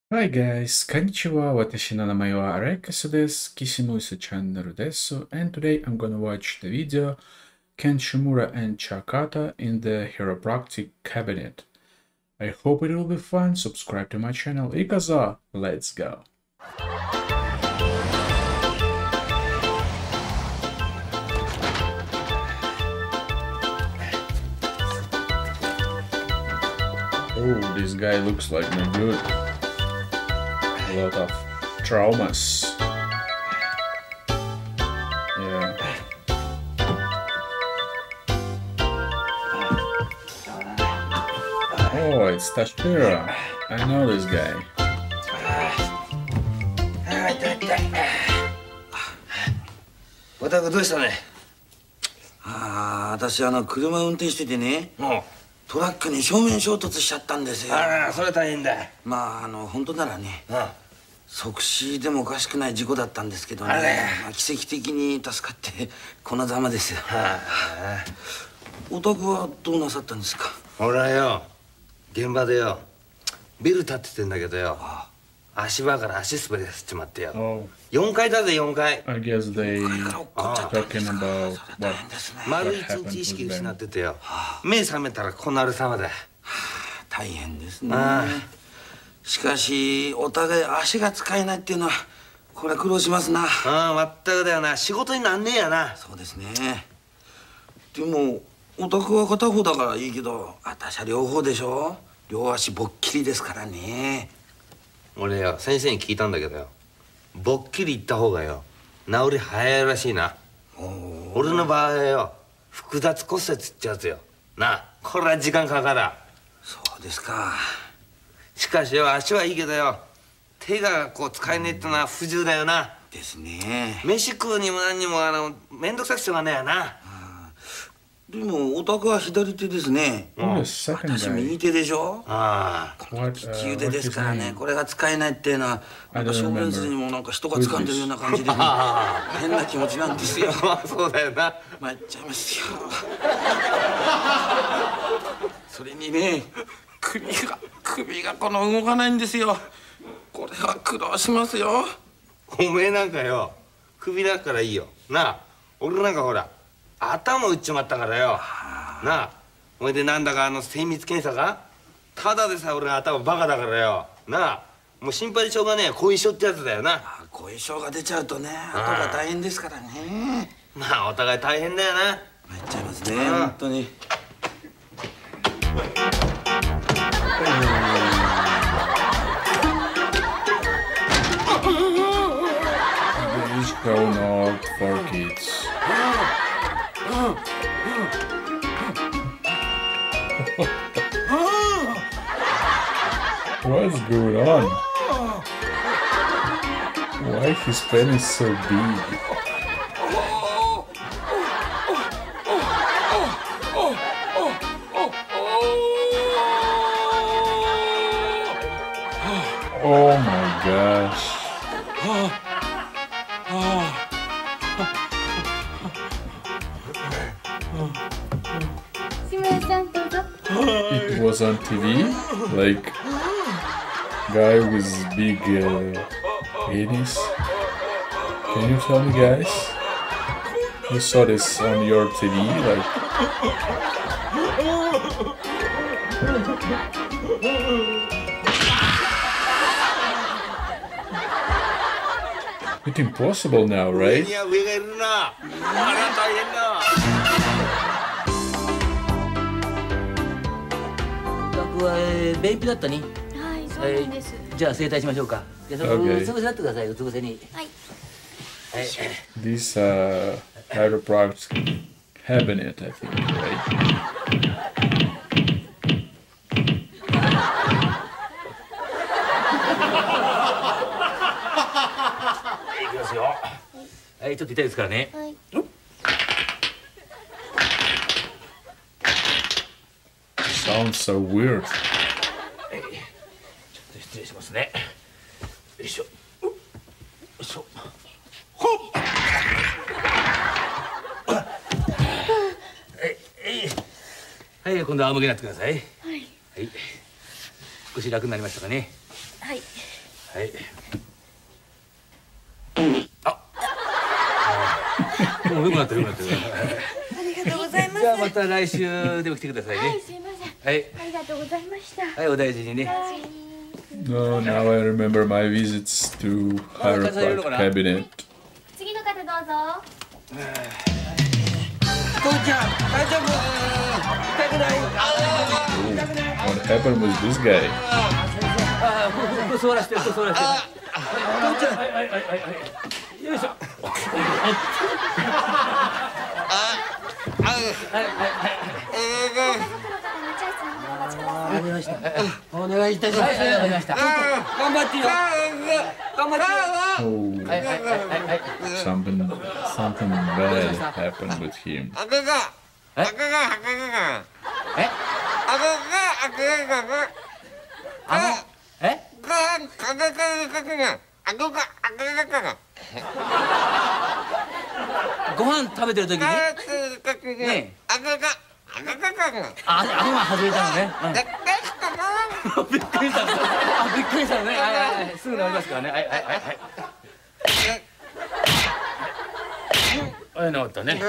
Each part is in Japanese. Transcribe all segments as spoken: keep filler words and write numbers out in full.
Hi guys, konnichiwa, watashi no namae wa Arakasu desu,きしむ椅子チャンネルです and today I'm gonna watch the video Can Shimura and Chakata in the chiropractic cabinet. I hope it will be fun. Subscribe to my channel. Ikaza, let's go. Oh, this guy looks like no good. A lot of traumas. Yeah. Oh, it's Tashiro. I know this guy. おたくどうしたね。ああ、私あの車運転しててね、トラックに正面衝突しちゃったんですよ。 ああ、それ大変だ。 まああの本当ならね、即死でもおかしくない事故だったんですけどね、まあ、奇跡的に助かってこのざまですよ。おたくはどうなさったんですか。 俺はよ、現場でよ、ビル建ててんだけどよ、足場から足滑りさせちまってよ。 Oh, よんかいだぜ、よんかい。 I guess they talking about what 丸一日意識失っててよ、目覚めたらこうなる様だ。 大変ですね。しかしお互い足が使えないっていうのはこれは苦労しますな。 ああ、まったくだよな。仕事になんねえやな。 そうですね。でもお宅は片方だからいいけど、私は両方でしょ。両足ぼっきりですからね。 俺よ、先生に聞いたんだけどよ、ぼっきりいった方がよ治り早いらしいな。俺の場合はよ、複雑骨折っちゃうやつよなあ。これは時間かかる。 そうですか。 しかしよ、足はいいけどよ、手がこう使えねえってのは不自由だよな。 ですね。 飯食うにも何にもあの面倒くさくしょうがねえやな。 でもお宅は左手ですね。 Oh, the second 私 guy. 右手でしょ。 ああ、 What, 利 uh, き腕 what です his からね。 name? これが使えないっていうのはなんか I don't 正面筋にもなんか人が掴んでるような感じで、ね、変な気持ちなんですよ。 そうだよな。 参っちゃいますよ。それにね、首が首がこの動かないんですよ。これは苦労しますよ。 おめえなんかよ、首だからいいよなあ。俺なんかほら頭打っちまったからよなあ。おいでなんだかあの精密検査がただでさえ俺頭バカだからよなあ。もう心配でしょうがねえ後遺症ってやつだよな。 後遺症が出ちゃうとね、後が大変ですからね。 まあお互い大変だよな。 参っちゃいますね、本当に。 These go not for kids. What's going on? Why his pen is so big? Oh my gosh. It was on T V, like guy with big uh, penis. Can you tell me, guys? You saw this on your T V, like. It's impossible now, right? いや上がいるな。あら大変だ。 僕は便秘だったに。 はい、そうなんです。 じゃあ整体しましょうか。じゃあその Okay. うつ伏せなってください。うつ伏せに。 はい。 はい。 This uh, chiropractic cabinet, I think, right? いきますよ。はい、ちょっと痛いですからね。 はい。 Sounds so weird. はい。ちょっと失礼しますね。よいしょ。よいしょ。ほっ。はい、今度は仰向けになってください。はい。はい。少し楽になりましたかね。 はい。 はい。あ。もう良くなってる良くなってる。 ありがとうございます。 じゃあまた来週でも来てくださいね。 はい、すいません。 はい。 ありがとうございました。 はい、お大事にね。 No, now I remember my visits to chiropractic cabinet. 次の方どうぞ。 父ちゃん、大丈夫？痛くない？ What happened with this guy? ああ、ここ座らせて、ここ座らせて。父ちゃん、はいはいはいはい。よいしょ。はいはいはい。 お願いした。お願いいたします。 はい、わかりました。 頑張ってよ。頑張ってよ。 Oh, はいはいはいはいはい。 something, something bad happened with him. え？え？あの、え？ご飯食べてる時にねえ、あ、顎が外れたのね。びっくりしたの。あ、びっくりしたのね。はいはいはい。すぐ治りますからね。はいはいはいはい。はい、治ったね。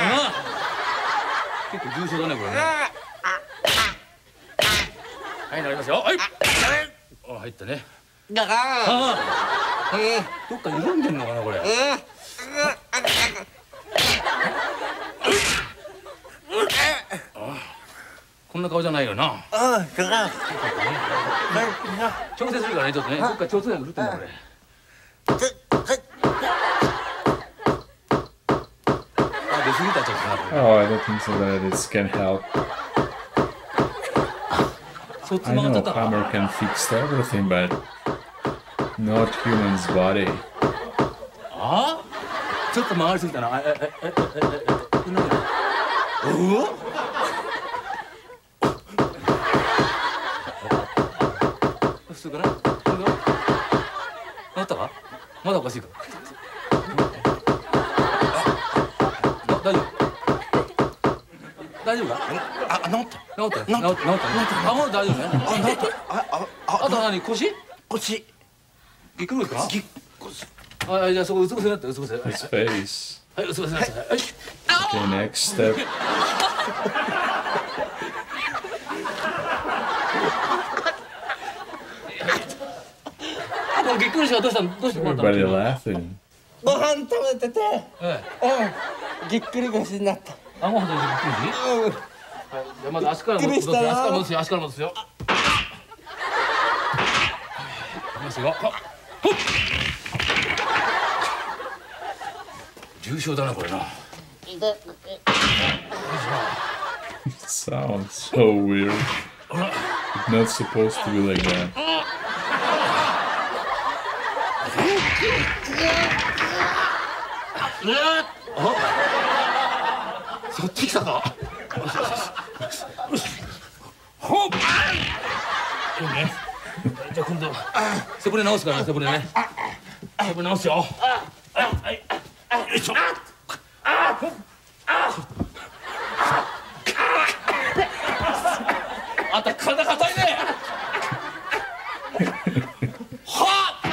結構重症だねこれね。はい、治りますよ。はい。あ、入ったね。ああ。どっか緩んでんのかなこれ。こんな顔じゃないよな。調整するからね、ちょっとね。どっか調整が狂ってんだこれ。あ、出過ぎたちょっとな。 Oh, I don't think so that this can help. そっち I 曲がっ know ちゃったな。 hammer can fix everything, but not human's body. ああ、ちょっと曲がりすぎたな。えええええええ、なんだ。おお。普通かな。なったか？まだおかしいか。大丈夫。大丈夫か？ あ、治った。 治った。治った。治った。あ、もう大丈夫ね。 あ、治った。あ、あ、あ、 あと何？腰？ 腰。 ぎっくりですか？ ぎっ腰。 あ、じゃあそこうつ伏せになって、うつ伏せ。 His face. はい、うつ伏せになって。はい。 Okay, next step. もうぎっくりしたらどうしたの？どうしてこうなったの？ Everybody laughing. ご飯食べてて、 ええ。 うん、ぎっくり腰になった。 顎外れてぎっくり？ うん。 はい、じゃあまず足から戻すよ。足から戻すよ。足から戻すよ。いきますよ。ほっ。重症だなこれな。 It sounds so weird. It's not supposed to be like that. そっち来たか。ほっ。いいね。じゃあ今度背骨直すからね、背骨ね。背骨直すよ。はいはい。よいしょ。あんた体硬いね。はあ。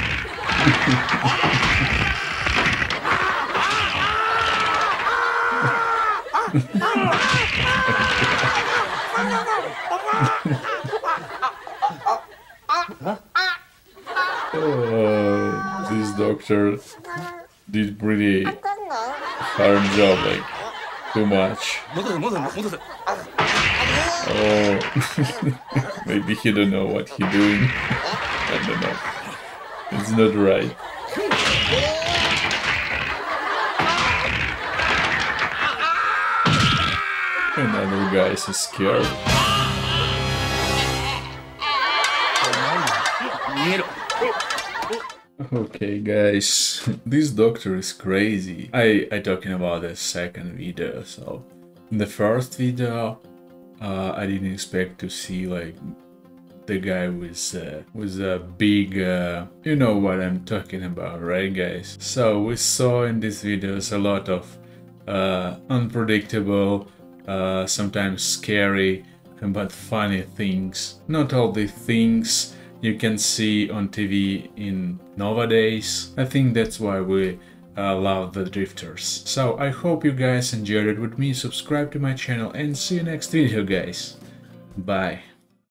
Oh, this doctor did pretty hard job, like too much. 戻せ戻せ戻せ。 Oh, maybe he don't know what he doing. I don't know. It's not right. Another guy is scared. 逃げろ。 Okay, guys, this doctor is crazy. I I talking about the second video. So, in the first video, uh, I didn't expect to see like the guy with uh, with a big, uh, you know what I'm talking about, right, guys? So we saw in these videos a lot of uh, unpredictable, uh, sometimes scary, but funny things. Not all the things you can see on T V in nowadays. I think that's why we uh, love the drifters. So I hope you guys enjoyed it with me. Subscribe to my channel and see you next video, guys. Bye.